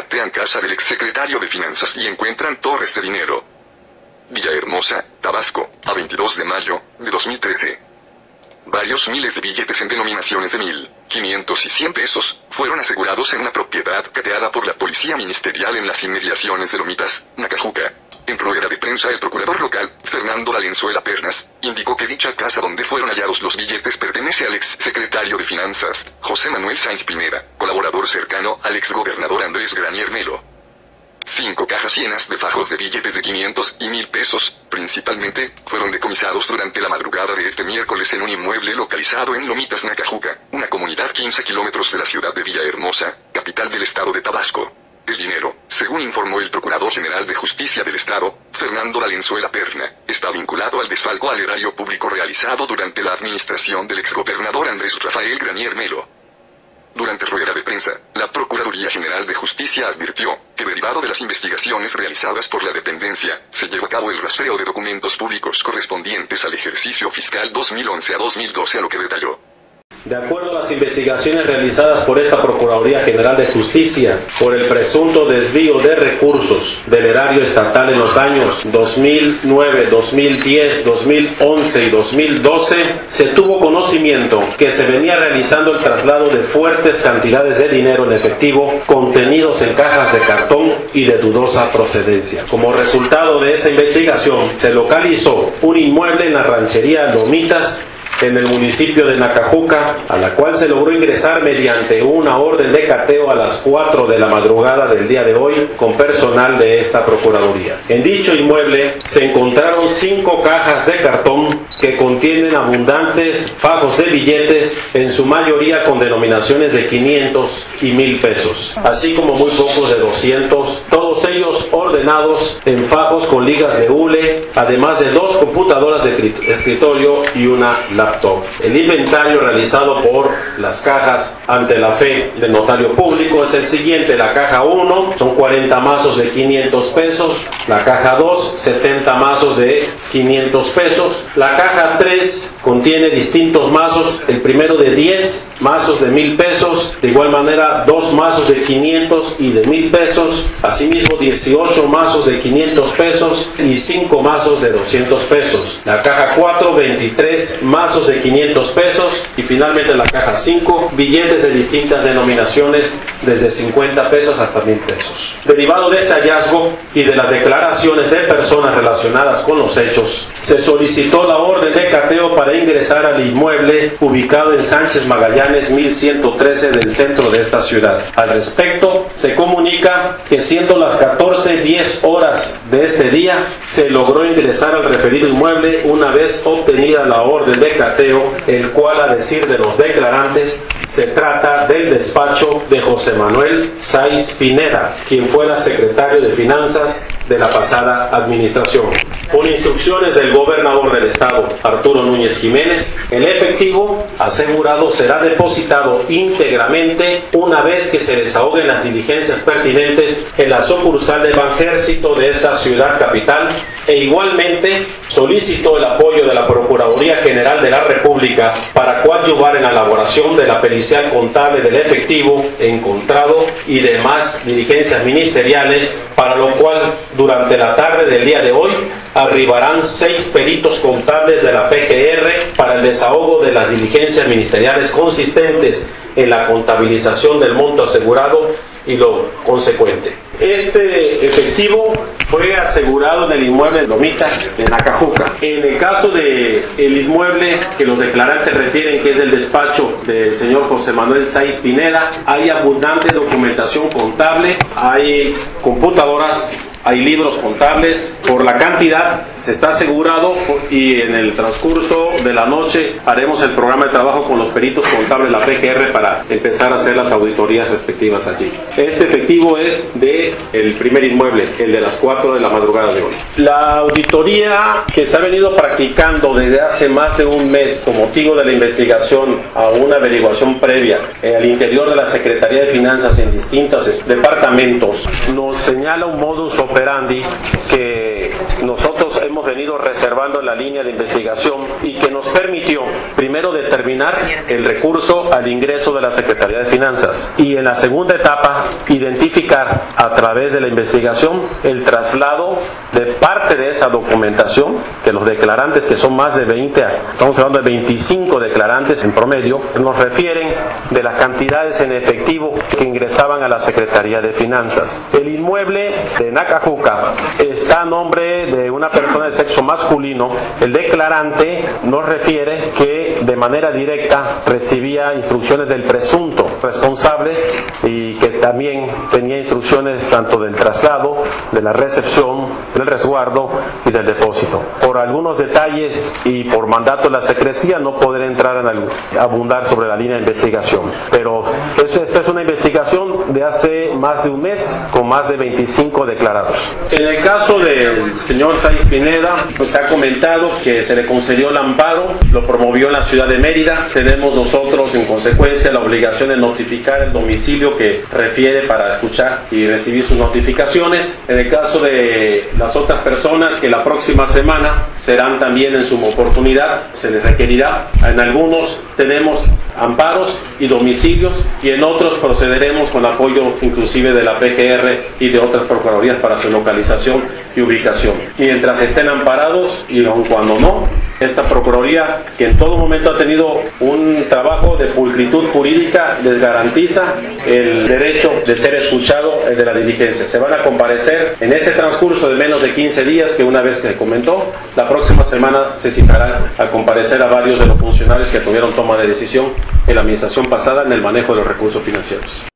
rastrean casa del exsecretario de Finanzas y encuentran torres de dinero. Villahermosa, Tabasco, a 22 de mayo de 2013. Varios miles de billetes en denominaciones de 1,000, 500 y 100 pesos fueron asegurados en una propiedad cateada por la policía ministerial en las inmediaciones de Lomitas, Nacajuca. En rueda de prensa, el procurador local, Fernando Valenzuela Pernas, indicó que dicha casa donde fueron hallados los billetes pertenece al exsecretario de Finanzas, José Manuel Sáenz Pineda, colaborador cercano al exgobernador Andrés Granier Melo. 5 cajas llenas de fajos de billetes de 500 y 1,000 pesos, principalmente, fueron decomisados durante la madrugada de este miércoles en un inmueble localizado en Lomitas, Nacajuca, una comunidad 15 kilómetros de la ciudad de Villahermosa, capital del estado de Tabasco. El dinero, según informó el Procurador General de Justicia del Estado, Fernando Valenzuela Perna, está vinculado al desfalco al erario público realizado durante la administración del exgobernador Andrés Rafael Granier Melo. Durante rueda de prensa, la Procuraduría General de Justicia advirtió que derivado de las investigaciones realizadas por la dependencia, se llevó a cabo el rastreo de documentos públicos correspondientes al ejercicio fiscal 2011 a 2012, a lo que detalló. De acuerdo a las investigaciones realizadas por esta Procuraduría General de Justicia por el presunto desvío de recursos del erario estatal en los años 2009, 2010, 2011 y 2012, se tuvo conocimiento que se venía realizando el traslado de fuertes cantidades de dinero en efectivo contenidos en cajas de cartón y de dudosa procedencia. Como resultado de esa investigación, se localizó un inmueble en la ranchería Lomitas, en el municipio de Nacajuca, a la cual se logró ingresar mediante una orden de cateo a las 4 de la madrugada del día de hoy con personal de esta Procuraduría. En dicho inmueble se encontraron 5 cajas de cartón que contienen abundantes fajos de billetes, en su mayoría con denominaciones de 500 y 1,000 pesos, así como muy pocos de 200, todos ellos ordenados en fajos con ligas de hule, además de 2 computadoras de escritorio y una laptop. El inventario realizado por las cajas ante la fe del notario público es el siguiente: la caja 1 son 40 mazos de 500 pesos, la caja 2 70 mazos de 500 pesos, la caja 3 contiene distintos mazos, el primero de 10 mazos de 1,000 pesos, de igual manera 2 mazos de 500 y de 1,000 pesos, asimismo 18 mazos de 500 pesos y 5 mazos de 200 pesos, la caja 4 23 mazos de 500 pesos y finalmente la caja 5 billetes de distintas denominaciones desde 50 pesos hasta 1,000 pesos. Derivado de este hallazgo y de las declaraciones de personas relacionadas con los hechos, se solicitó la orden de cateo para ingresar al inmueble ubicado en Sánchez Magallanes 1113 del centro de esta ciudad. Al respecto, se comunica que siendo las 14:10 horas de este día, se logró ingresar al referido inmueble una vez obtenida la orden de cateo, el cual, a decir de los declarantes, se trata del despacho de José Manuel Sáenz Pineda, quien fuera secretario de Finanzas de la pasada administración. Por instrucciones del gobernador del estado, Arturo Núñez Jiménez, el efectivo asegurado será depositado íntegramente una vez que se desahoguen las diligencias pertinentes en la sucursal de Banjército de esta ciudad capital, e igualmente solicitó el apoyo de la Procuraduría General de la República para coadyuvar en la elaboración de la pericial contable del efectivo encontrado y demás diligencias ministeriales, para lo cual durante la tarde del día de hoy arribarán 6 peritos contables de la PGR para el desahogo de las diligencias ministeriales consistentes en la contabilización del monto asegurado y lo consecuente. Este efectivo fue asegurado en el inmueble de Lomitas, en Nacajuca. En el caso del inmueble que los declarantes refieren que es del despacho del señor José Manuel Sáenz Pineda, hay abundante documentación contable, hay computadoras, hay libros contables. Por la cantidad se está asegurado, y en el transcurso de la noche haremos el programa de trabajo con los peritos contables de la PGR para empezar a hacer las auditorías respectivas allí. Este efectivo es del primer inmueble, el de las 4 de la madrugada de hoy. La auditoría que se ha venido practicando desde hace más de un mes con motivo de la investigación a una averiguación previa al interior de la Secretaría de Finanzas en distintos departamentos nos señala un modus operandi que nosotros hemos venido reservando en la línea de investigación y que nos permitió, primero, determinar el recurso al ingreso de la Secretaría de Finanzas y en la segunda etapa, identificar a través de la investigación el traslado de parte de esa documentación, que los declarantes, que son más de 20, estamos hablando de 25 declarantes en promedio, nos refieren de las cantidades en efectivo que ingresaban a la Secretaría de Finanzas. El inmueble de Nacajuca está a nombre de una persona de sexo masculino. El declarante nos refiere que de manera directa recibía instrucciones del presunto responsable y que también tenía instrucciones tanto del traslado, de la recepción, del resguardo y del depósito. Por algunos detalles y por mandato de la secrecía no podré entrar en abundar sobre la línea de investigación, pero esta es una investigación de hace más de un mes con más de 25 declarados. En el caso del señor Saiz Pineda, pues se ha comentado que se le concedió el amparo, lo promovió en la ciudad de Mérida. Tenemos nosotros en consecuencia la obligación de notificar el domicilio que refiere para escuchar y recibir sus notificaciones. En el caso de las otras personas, que la próxima semana serán también en su oportunidad, se les requerirá. En algunos tenemos amparos y domicilios y en otros procederemos con apoyo inclusive de la PGR y de otras procuradurías para su localización y ubicación. Mientras estén amparados y aun cuando no, esta Procuraduría, que en todo momento ha tenido un trabajo de pulcritud jurídica, les garantiza el derecho de ser escuchado de la diligencia. Se van a comparecer en ese transcurso de menos de 15 días, que una vez que comentó, la próxima semana se citarán a comparecer a varios de los funcionarios que tuvieron toma de decisión en la administración pasada en el manejo de los recursos financieros.